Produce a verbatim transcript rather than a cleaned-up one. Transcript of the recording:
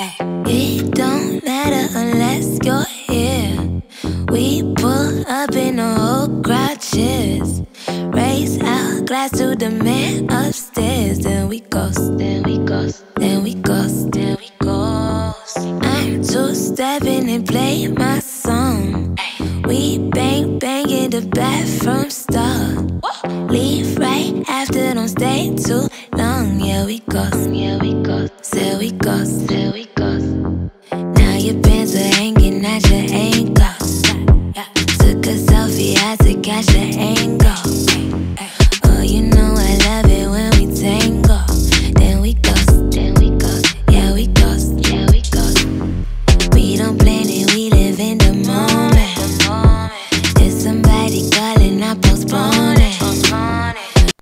It don't matter unless you're here. We pull up in the whole crowd cheers. Raise our glass to the man upstairs. Then we ghost, then we ghost, then we ghost, then we ghost. I'm two-stepping and play my song. We bang, bang in the bathroom stall. Leave right after, don't stay too long. Yeah, we ghost.